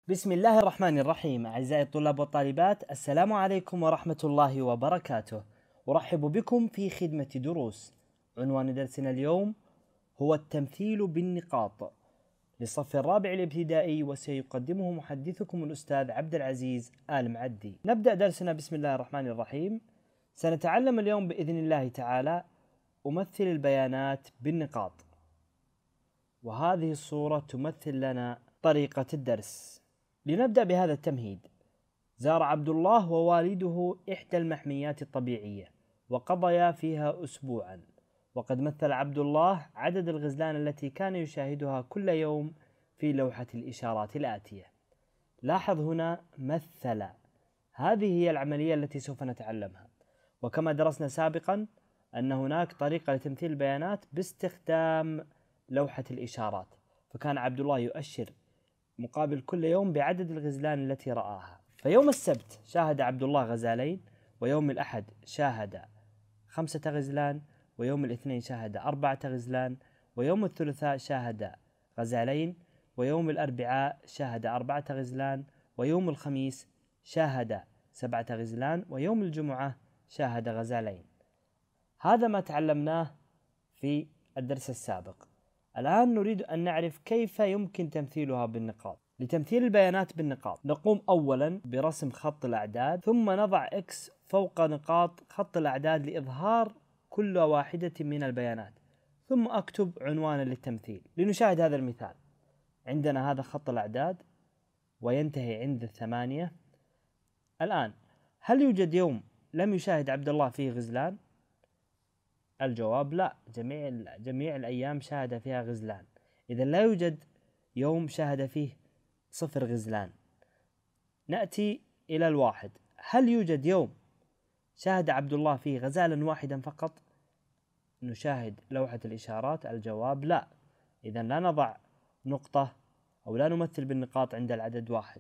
بسم الله الرحمن الرحيم. أعزائي الطلاب والطالبات، السلام عليكم ورحمة الله وبركاته. أرحب بكم في خدمة دروس. عنوان درسنا اليوم هو التمثيل بالنقاط للصف الرابع الابتدائي، وسيقدمه محدثكم الأستاذ عبد العزيز آل معدي. نبدأ درسنا بسم الله الرحمن الرحيم. سنتعلم اليوم بإذن الله تعالى أمثل البيانات بالنقاط، وهذه الصورة تمثل لنا طريقة الدرس. لنبدأ بهذا التمهيد. زار عبد الله ووالده إحدى المحميات الطبيعية وقضيا فيها أسبوعا، وقد مثل عبد الله عدد الغزلان التي كان يشاهدها كل يوم في لوحة الإشارات الآتية. لاحظ هنا مثل، هذه هي العملية التي سوف نتعلمها. وكما درسنا سابقا أن هناك طريقة لتمثيل البيانات باستخدام لوحة الإشارات، فكان عبد الله يؤشر مقابل كل يوم بعدد الغزلان التي رآها. فيوم السبت شاهد عبد الله غزالين، ويوم الأحد شاهد 5 غزلان، ويوم الاثنين شاهد 4 غزلان، ويوم الثلاثاء شاهد غزالين، ويوم الأربعاء شاهد 4 غزلان، ويوم الخميس شاهد 7 غزلان، ويوم الجمعة شاهد غزالين. هذا ما تعلمناه في الدرس السابق. الآن نريد أن نعرف كيف يمكن تمثيلها بالنقاط. لتمثيل البيانات بالنقاط نقوم أولا برسم خط الأعداد، ثم نضع X فوق نقاط خط الأعداد لإظهار كل واحدة من البيانات، ثم أكتب عنوانا للتمثيل. لنشاهد هذا المثال. عندنا هذا خط الأعداد وينتهي عند 8. الآن هل يوجد يوم لم يشاهد عبد الله فيه غزلان؟ الجواب لا، جميع الأيام شاهد فيها غزلان، إذا لا يوجد يوم شاهد فيه 0 غزلان. نأتي إلى 1. هل يوجد يوم شاهد عبد الله فيه غزالا واحدا فقط؟ نشاهد لوحة الإشارات، الجواب لا، إذا لا نضع نقطة أو لا نمثل بالنقاط عند العدد 1.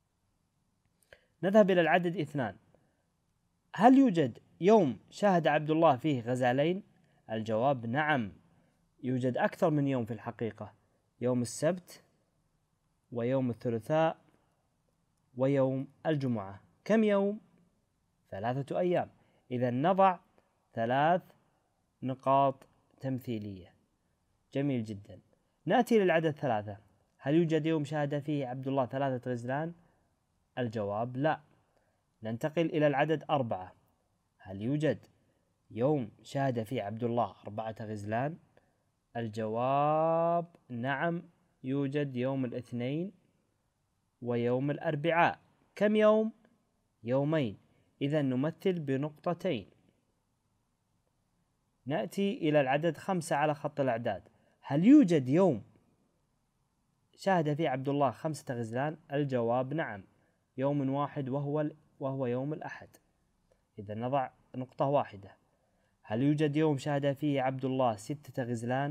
نذهب إلى العدد 2. هل يوجد يوم شاهد عبد الله فيه غزالين؟ الجواب نعم، يوجد أكثر من يوم في الحقيقة، يوم السبت ويوم الثلاثاء ويوم الجمعة. كم يوم؟ 3 أيام، إذا نضع 3 نقاط تمثيلية. جميل جدا. نأتي للعدد 3. هل يوجد يوم شاهد فيه عبد الله 3 غزلان؟ الجواب لا. ننتقل إلى العدد 4. هل يوجد يوم شاهد فيه عبد الله 4 غزلان؟ الجواب نعم، يوجد يوم الاثنين ويوم الأربعاء. كم يوم؟ يومين، إذا نمثل بنقطتين. نأتي إلى العدد 5 على خط الأعداد. هل يوجد يوم شاهد فيه عبد الله 5 غزلان؟ الجواب نعم، يوم واحد وهو يوم الأحد، إذا نضع نقطة واحدة. هل يوجد يوم شاهد فيه عبد الله 6 غزلان؟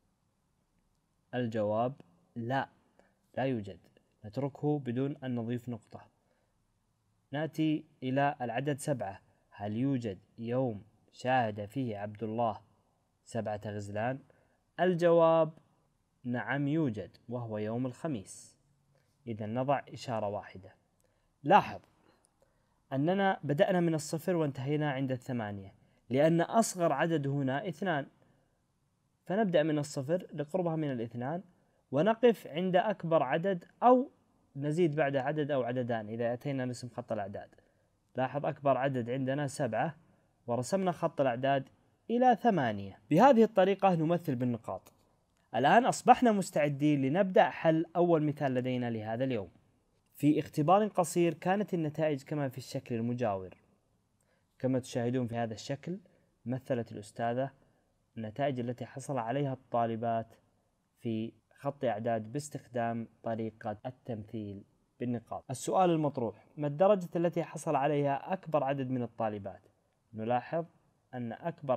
الجواب لا يوجد، نتركه بدون أن نضيف نقطة. نأتي إلى العدد 7. هل يوجد يوم شاهد فيه عبد الله 7 غزلان؟ الجواب نعم يوجد، وهو يوم الخميس، إذا نضع إشارة واحدة. لاحظ أننا بدأنا من 0 وانتهينا عند 8، لأن أصغر عدد هنا 2، فنبدأ من 0 لقربها من 2 ونقف عند أكبر عدد، أو نزيد بعد عدد أو عددان إذا أتينا نرسم خط الأعداد. لاحظ أكبر عدد عندنا 7، ورسمنا خط الأعداد إلى 8. بهذه الطريقة نمثل بالنقاط. الآن أصبحنا مستعدين لنبدأ حل أول مثال لدينا لهذا اليوم. في اختبار قصير كانت النتائج كما في الشكل المجاور. كما تشاهدون في هذا الشكل مثلت الأستاذة النتائج التي حصل عليها الطالبات في خط أعداد باستخدام طريقة التمثيل بالنقاط. السؤال المطروح: ما الدرجة التي حصل عليها أكبر عدد من الطالبات؟ نلاحظ أن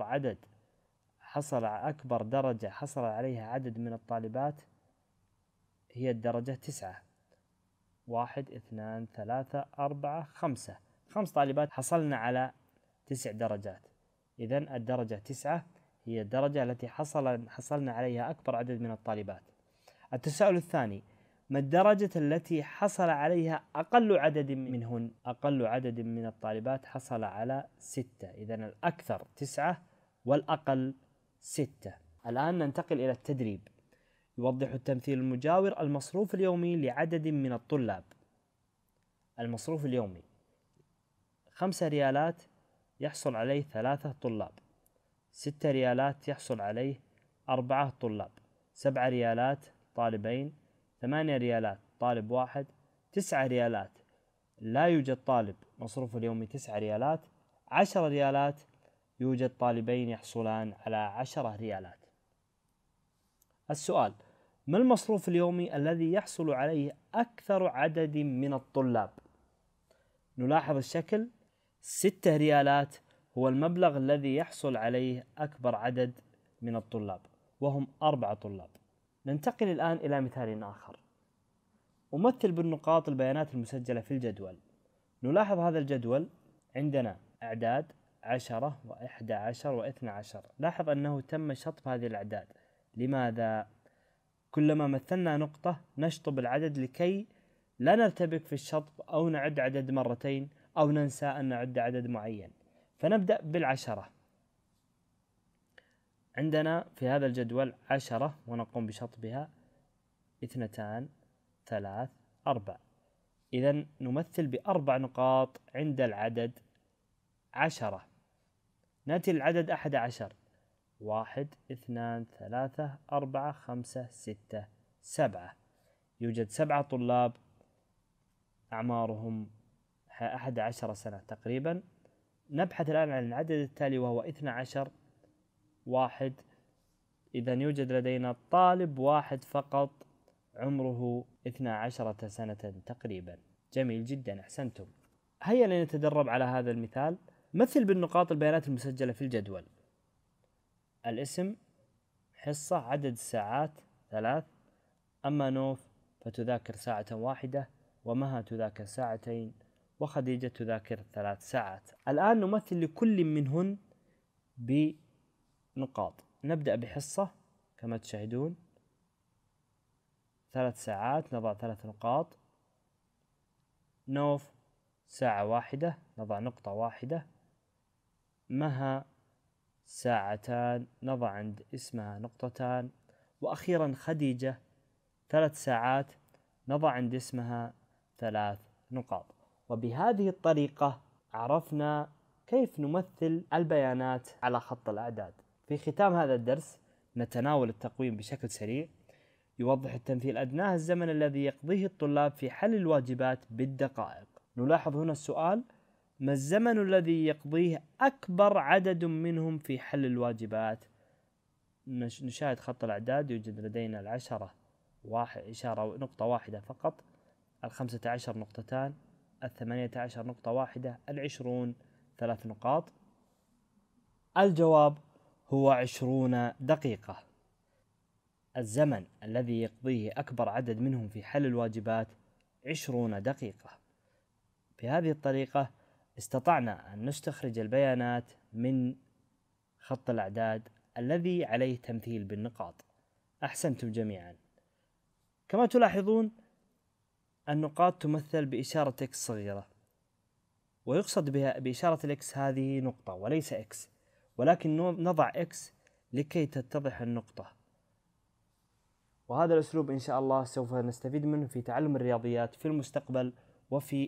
أكبر درجة حصل عليها عدد من الطالبات هي الدرجة 9. 1 2 3 4 5 طالبات حصلنا على 9 درجات، إذن الدرجة 9 هي الدرجة التي حصلنا عليها أكبر عدد من الطالبات. التساؤل الثاني: ما الدرجة التي حصل عليها أقل عدد منهن؟ أقل عدد من الطالبات حصل على 6، إذن الأكثر 9 والأقل 6. الآن ننتقل إلى التدريب. يوضح التمثيل المجاور المصروف اليومي لعدد من الطلاب. المصروف اليومي 5 ريالات يحصل عليه 3 طلاب، 6 ريالات يحصل عليه 4 طلاب، 7 ريالات طالبين، 8 ريالات طالب واحد، 9 ريالات لا يوجد طالب مصروف اليومي 9 ريالات، 10 ريالات يوجد طالبين يحصلان على 10 ريالات. السؤال: ما المصروف اليومي الذي يحصل عليه أكثر عدد من الطلاب؟ نلاحظ الشكل، 6 ريالات هو المبلغ الذي يحصل عليه أكبر عدد من الطلاب وهم 4 طلاب. ننتقل الآن إلى مثال آخر. أمثل بالنقاط البيانات المسجلة في الجدول. نلاحظ هذا الجدول عندنا أعداد 10 و11 و12. لاحظ أنه تم شطب هذه الأعداد. لماذا؟ كلما مثلنا نقطة نشطب العدد لكي لا نرتبك في الشطب أو نعد عدد مرتين أو ننسى أن نعد عدد معين. فنبدأ بال10. عندنا في هذا الجدول 10 ونقوم بشطبها 2 3 4. إذن نمثل ب4 نقاط عند العدد 10. نأتي للعدد 11: 1 2 3 4 5 6 7. يوجد 7 طلاب أعمارهم 11 سنة تقريبا. نبحث الآن عن العدد التالي وهو 12 1. إذن يوجد لدينا طالب واحد فقط عمره 12 سنة تقريبا. جميل جدا، أحسنتم. هيا لنتدرب على هذا المثال. مثل بالنقاط البيانات المسجلة في الجدول. الاسم، حصة، عدد الساعات 3. أما نوف فتذاكر 1 واحدة، ومها تذاكر 2 وخديجة تذاكر 3 ساعات. الآن نمثل لكل منهن بنقاط. نبدأ بحصة كما تشاهدون 3 ساعات، نضع 3 نقاط. نوف 1 واحدة، نضع نقطة واحدة. مها 2 نضع عند اسمها 2 نقطة. وأخيرا خديجة 3 ساعات، نضع عند اسمها 3 نقاط. وبهذه الطريقة عرفنا كيف نمثل البيانات على خط الأعداد. في ختام هذا الدرس نتناول التقويم بشكل سريع. يوضح التمثيل أدناه الزمن الذي يقضيه الطلاب في حل الواجبات بالدقائق. نلاحظ هنا السؤال: ما الزمن الذي يقضيه أكبر عدد منهم في حل الواجبات؟ نشاهد خط الأعداد. يوجد لدينا 10 إشارة نقطة واحدة فقط، 15 نقطتان، 18 نقطة واحدة، 20 3 نقاط. الجواب هو 20 دقيقة. الزمن الذي يقضيه أكبر عدد منهم في حل الواجبات 20 دقيقة. بهذه الطريقة استطعنا أن نستخرج البيانات من خط الأعداد الذي عليه تمثيل بالنقاط. أحسنتم جميعا. كما تلاحظون النقاط تمثل بإشارة إكس صغيرة، ويقصد بها بإشارة الإكس هذه نقطة وليس إكس، ولكن نضع إكس لكي تتضح النقطة. وهذا الأسلوب إن شاء الله سوف نستفيد منه في تعلم الرياضيات في المستقبل وفي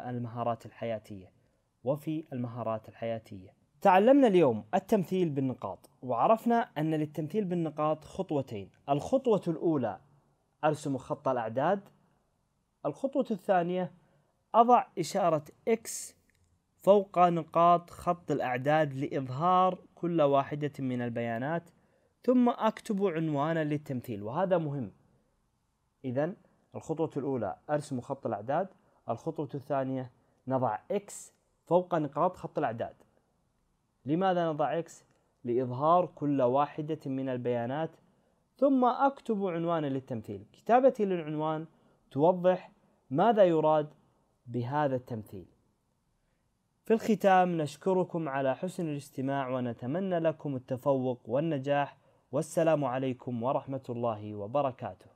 المهارات الحياتية. تعلمنا اليوم التمثيل بالنقاط، وعرفنا أن للتمثيل بالنقاط خطوتين. الخطوة الأولى أرسم خط الأعداد. الخطوة الثانية أضع إشارة إكس فوق نقاط خط الأعداد لإظهار كل واحدة من البيانات، ثم أكتب عنوانا للتمثيل، وهذا مهم. إذن الخطوة الأولى أرسم خط الأعداد. الخطوة الثانية نضع إكس فوق نقاط خط الأعداد. لماذا نضع إكس؟ لإظهار كل واحدة من البيانات، ثم أكتب عنوانا للتمثيل. كتابتي للعنوان توضح ماذا يراد بهذا التمثيل. في الختام نشكركم على حسن الاستماع ونتمنى لكم التفوق والنجاح، والسلام عليكم ورحمة الله وبركاته.